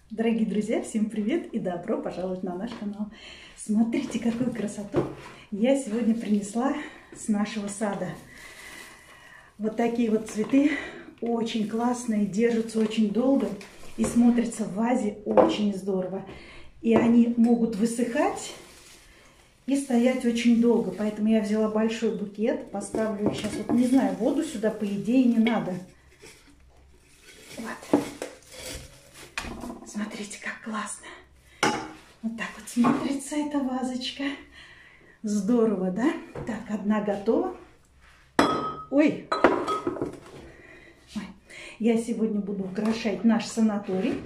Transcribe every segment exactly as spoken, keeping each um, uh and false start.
Дорогие друзья, всем привет и добро пожаловать на наш канал. Смотрите, какую красоту я сегодня принесла с нашего сада. Вот такие вот цветы, очень классные, держатся очень долго и смотрятся в вазе очень здорово. И они могут высыхать и стоять очень долго, поэтому я взяла большой букет, поставлю сейчас, вот не знаю, воду сюда по идее не надо. Вот. Смотрите, как классно. Вот так вот смотрится эта вазочка. Здорово, да? Так, одна готова. Ой. Ой. Я сегодня буду украшать наш санаторий.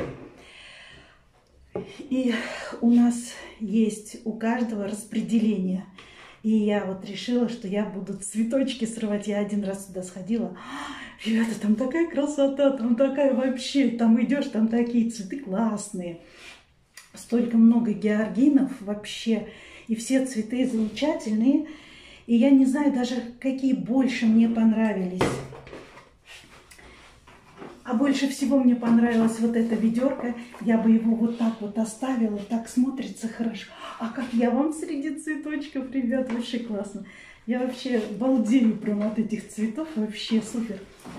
И у нас есть у каждого распределение. И я вот решила, что я буду цветочки срывать. Я один раз сюда сходила. Ребята, там такая красота, там такая вообще, там идешь, там такие цветы классные. Столько много георгинов вообще. И все цветы замечательные. И я не знаю даже, какие больше мне понравились. А больше всего мне понравилось вот это ведерко. Я бы его вот так вот оставила, так смотрится хорошо. А как я вам среди цветочков, ребят, вообще классно. Я вообще балдею прям от этих цветов, вообще супер.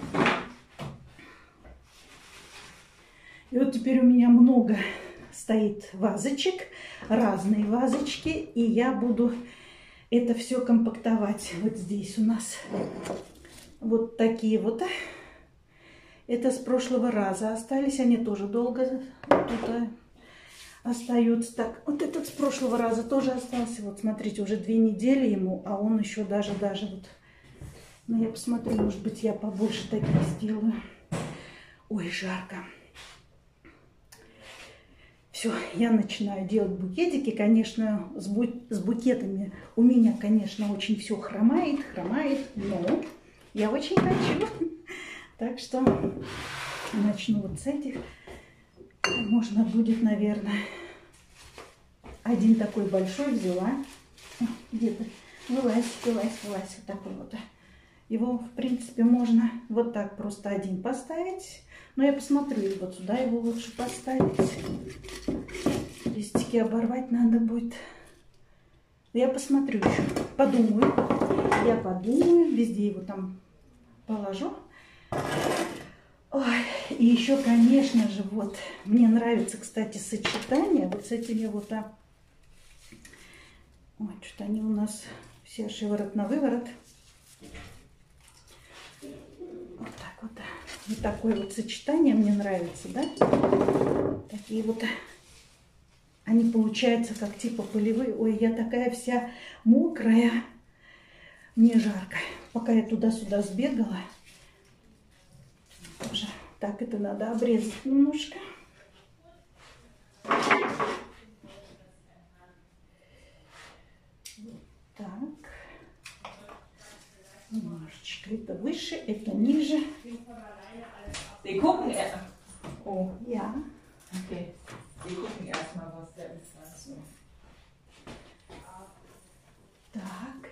И вот теперь у меня много стоит вазочек, разные вазочки, и я буду это все компактовать. Вот здесь у нас вот такие вот. Это с прошлого раза остались, они тоже долго тут остаются. Так, вот этот с прошлого раза тоже остался. Вот смотрите, уже две недели ему, а он еще даже, даже вот. Ну, я посмотрю, может быть, я побольше таких сделаю. Ой, жарко. Все, я начинаю делать букетики. Конечно, с, бу с букетами у меня, конечно, очень все хромает, хромает, но я очень хочу. Так что начну вот с этих. Можно будет, наверное, один такой большой взяла. Где-то вылазь, вылазь, вылазь. Вот такой вот. Его, в принципе, можно вот так просто один поставить. Но я посмотрю, и вот сюда его лучше поставить. Листики оборвать надо будет. Я посмотрю еще. Подумаю. Я подумаю. Везде его там положу. Ой, и еще, конечно же, вот, мне нравится, кстати, сочетание вот с этими вот, а... Ой, что-то они у нас все шиворот на выворот. Вот так вот, вот такое вот сочетание мне нравится, да? Такие вот, они получаются как типа полевые. Ой, я такая вся мокрая, мне жарко. Пока я туда-сюда сбегала. Тоже. Так, это надо обрезать немножко. Так. Немножечко. Это выше, это ниже. Sie gucken erst. О, я. Okay. Sie gucken erstmal, was der ist. Also. Так.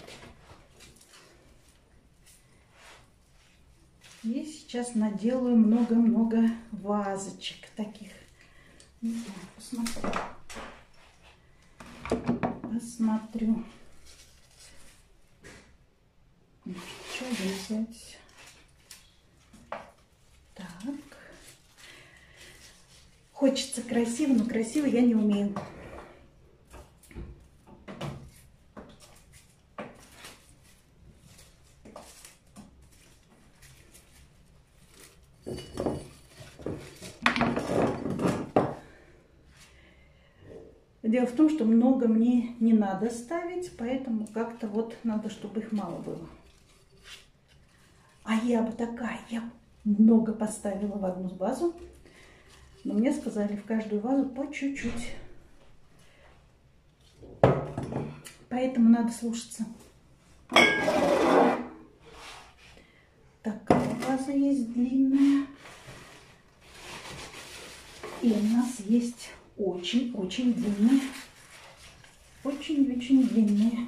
И сейчас наделаю много-много вазочек таких. Не знаю, посмотрю. Посмотрю. Что взять? Так. Хочется красиво, но красиво я не умею. Дело в том, что много мне не надо ставить, поэтому как-то вот надо, чтобы их мало было. А я бы такая, я много поставила в одну вазу, но мне сказали в каждую вазу по чуть-чуть. Поэтому надо слушаться. Такая ваза есть длинная. И у нас есть очень-очень длинные. Очень-очень длинные.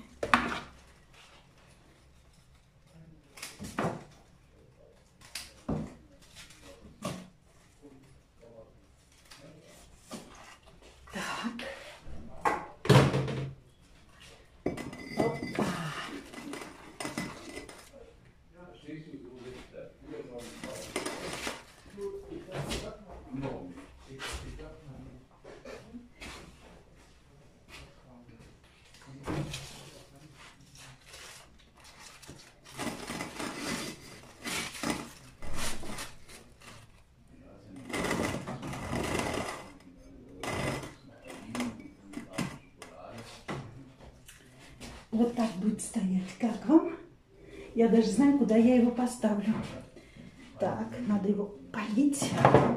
Вот так будет стоять. Как вам? Я даже знаю, куда я его поставлю. Так, надо его полить.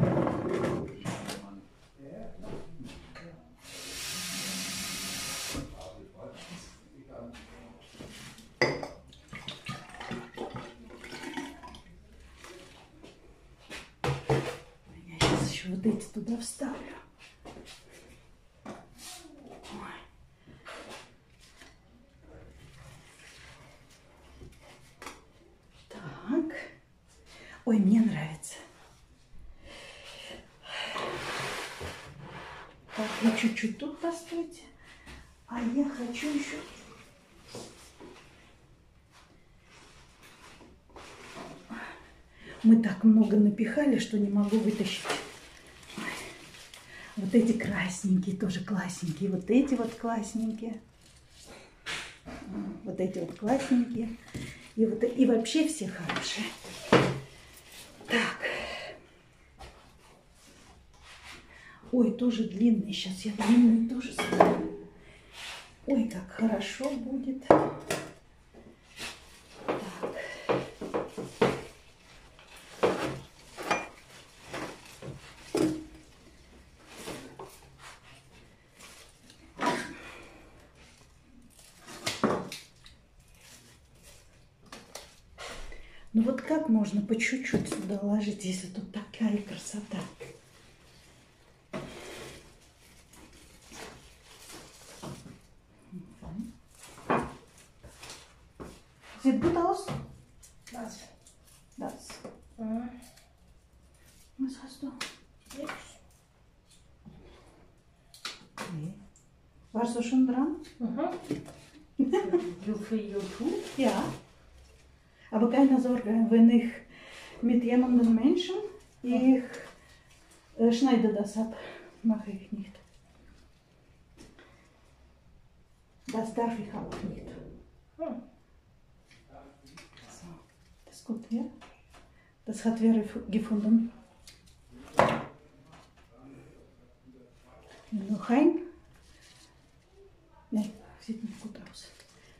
Я сейчас еще вот эти туда вставлю. Ой, мне нравится. Так, вы чуть-чуть тут постойте. А я хочу еще... Мы так много напихали, что не могу вытащить. Вот эти красненькие тоже классненькие. Вот эти вот классненькие. Вот эти вот классненькие. И, вот, и вообще все хорошие. Так. Ой, тоже длинный. Сейчас я длинный тоже ставлю. Ой, как хорошо будет. Так. Ну вот как можно по чуть-чуть сюда ложить, если тут такая красота? Sieht gut aus? Was? Das. Mhm. Was hast du? Nix. Nee. Warst du schon dran? Mhm. Du für YouTube? Ja. Aber keine Sorge, wenn ich mit jemandem Menschen, ich äh, schneide das ab. Mache ich nicht. Das darf ich auch nicht. Hm. So, das ist gut, ja? Das hat Vera gefunden. Noch ein. Nein, sieht nicht gut aus.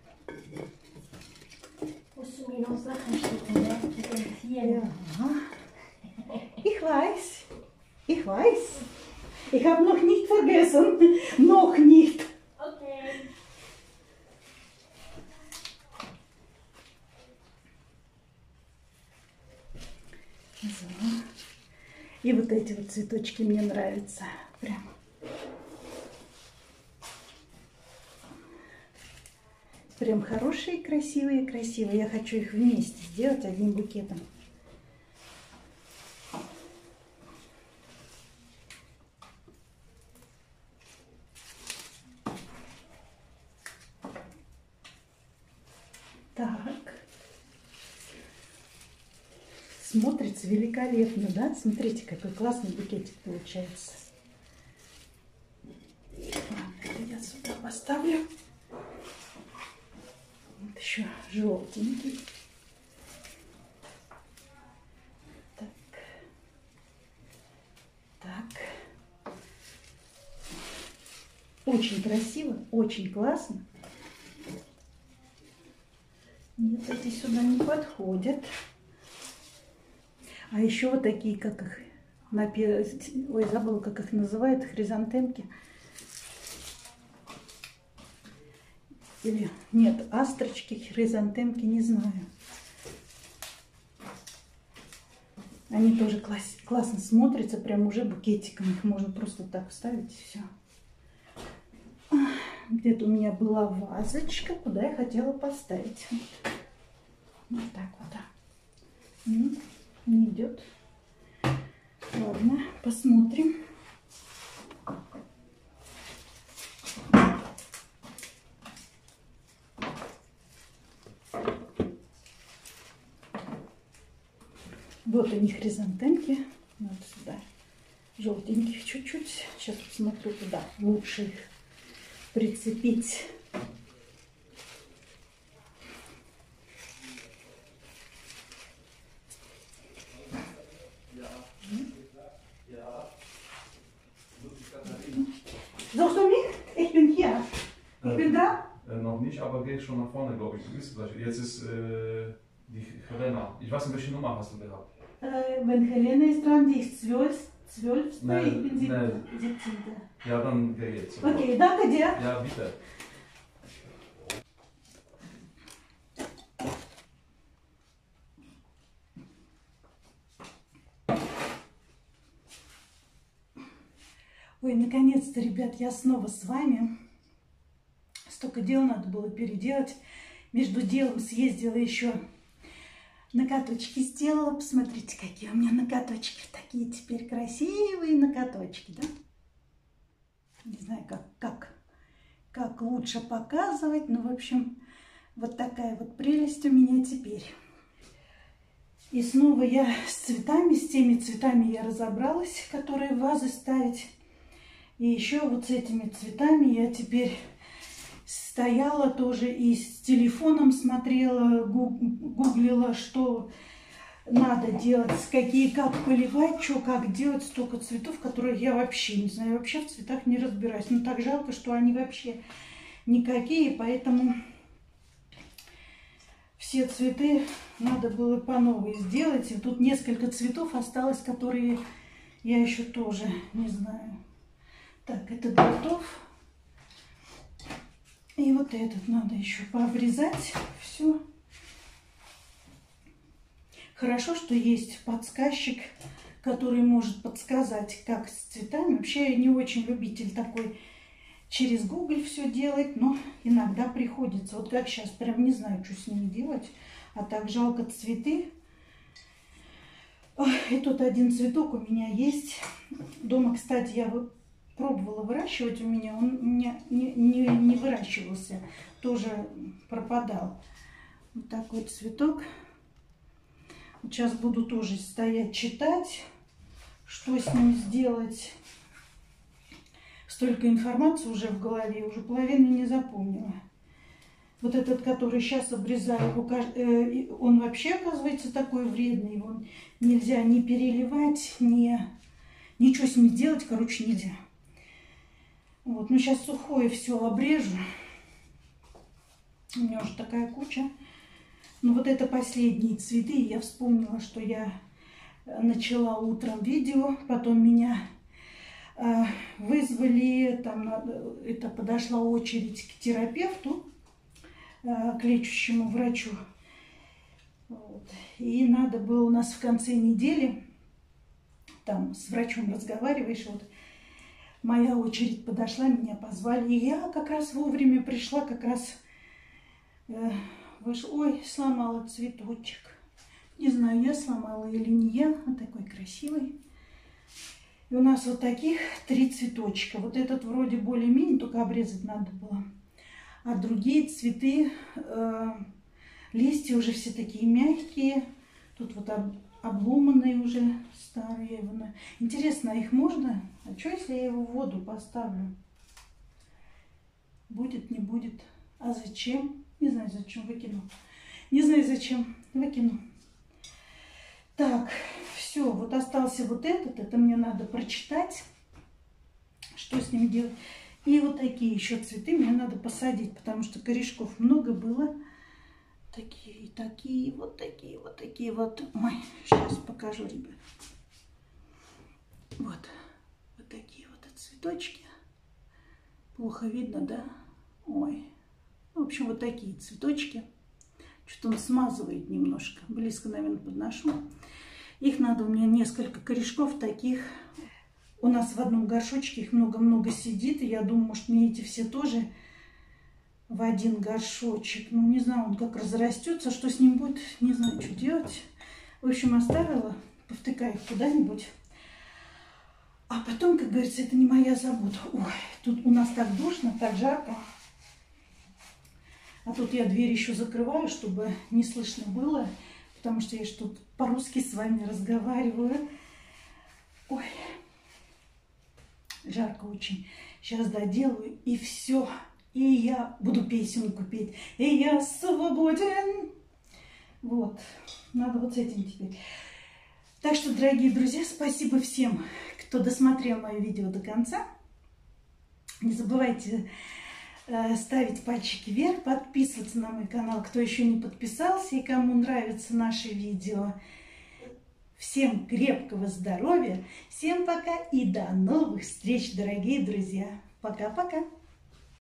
Musst du mir noch Sachen schicken, ne? Mit den Tieren. Ja. Ich weiß. Ich weiß. Ich habe noch nicht vergessen. Noch nicht. Okay. So. И вот эти вот цветочки мне нравятся. Прям. Прям хорошие, красивые, красивые. Я хочу их вместе сделать одним букетом. Так. Смотрится великолепно, да? Смотрите, какой классный букетик получается. Ладно, я сюда поставлю. Вот еще желтенький. Так. Так. Очень красиво, очень классно. Нет, эти сюда не подходят. А еще вот такие, как их, ой, забыла, как их называют, хризантемки. Или нет, астрочки, хризантемки, не знаю. Они тоже класс, классно смотрятся, прям уже букетиком. Их можно просто так вставить и все. Где-то у меня была вазочка, куда я хотела поставить. Вот, вот так вот. Да. Не идет. Ладно, посмотрим. Вот они, хризантемки. Вот сюда. Желтеньких чуть-чуть. Сейчас посмотрю, куда лучше их прицепить. Suchst du mich? Ich bin hier. Ich bin da. Äh, noch noch nicht, aber geh schon nach vorne, glaube ich. Du bist gleich. Jetzt ist äh, die Helena. Ich weiß nicht, welche Nummer hast du gehabt? Äh, wenn Helena ist dran, die ist zwölf, zwölf, Nein, ich bin nein. siebzehnte. Ja, dann geh jetzt. Okay, danke dir. Ja, bitte. Ой, наконец-то, ребят, я снова с вами. Столько дел надо было переделать. Между делом съездила еще накаточки сделала. Посмотрите, какие у меня накаточки. Такие теперь красивые накаточки, да? Не знаю, как, как, как лучше показывать. Но, в общем, вот такая вот прелесть у меня теперь. И снова я с цветами, с теми цветами я разобралась, которые в вазы ставить. И еще вот с этими цветами я теперь стояла тоже и с телефоном смотрела, гуглила, что надо делать, какие, как поливать, что, как делать. Столько цветов, которые я вообще не знаю, вообще в цветах не разбираюсь. Но так жалко, что они вообще никакие, поэтому все цветы надо было по новой сделать. И тут несколько цветов осталось, которые я еще тоже не знаю. Так, этот готов. И вот этот надо еще пообрезать. Все. Хорошо, что есть подсказчик, который может подсказать, как с цветами. Вообще я не очень любитель такой через Google все делать, но иногда приходится. Вот как сейчас, прям не знаю, что с ними делать. А так жалко цветы. И тут один цветок у меня есть. Дома, кстати, я вот пробовала выращивать, у меня он у меня не, не, не выращивался, тоже пропадал. Вот такой цветок. Сейчас буду тоже стоять, читать, что с ним сделать. Столько информации уже в голове, уже половину не запомнила. Вот этот, который сейчас обрезаю, он вообще, оказывается, такой вредный. Его нельзя ни переливать, ни ничего с ним делать, короче, нельзя. Вот, ну сейчас сухое все обрежу. У меня уже такая куча. Ну вот это последние цветы. Я вспомнила, что я начала утром видео, потом меня э, вызвали, там это подошла очередь к терапевту, э, к лечащему врачу. Вот. И надо было у нас в конце недели, там с врачом разговариваешь, вот. Моя очередь подошла, меня позвали. И я как раз вовремя пришла, как раз э, вышла. Ой, сломала цветочек. Не знаю, я сломала или не я. Он такой красивый. И у нас вот таких три цветочка. Вот этот вроде более-менее, только обрезать надо было. А другие цветы, э, листья уже все такие мягкие. Тут вот об, обломанные уже старые. Интересно, а их можно? А что, если я его в воду поставлю? Будет, не будет. А зачем? Не знаю, зачем. Выкину. Не знаю, зачем. Выкину. Так, все. Вот остался вот этот. Это мне надо прочитать, что с ним делать. И вот такие еще цветы мне надо посадить, потому что корешков много было. Такие, такие, вот такие, вот такие вот. Ой, сейчас покажу, ребят. Вот. Вот такие вот цветочки. Плохо видно, да? Ой. В общем, вот такие цветочки. Что-то он смазывает немножко. Близко, наверное, подношу. Их надо, у меня несколько корешков таких. У нас в одном горшочке их много-много сидит. И я думаю, может, мне эти все тоже в один горшочек. Ну, не знаю, он как разрастется, что с ним будет. Не знаю, что делать. В общем, оставила. Повтыкаю их куда-нибудь. А потом, как говорится, это не моя забота. Ой, тут у нас так душно, так жарко. А тут я дверь еще закрываю, чтобы не слышно было. Потому что я ж тут по-русски с вами разговариваю. Ой, жарко очень. Сейчас доделаю и все. И я буду песенку петь. И я свободен. Вот. Надо вот с этим теперь. Так что, дорогие друзья, спасибо всем, кто досмотрел мое видео до конца. Не забывайте э, ставить пальчики вверх, подписываться на мой канал, кто еще не подписался и кому нравятся наши видео. Всем крепкого здоровья, всем пока и до новых встреч, дорогие друзья. Пока-пока.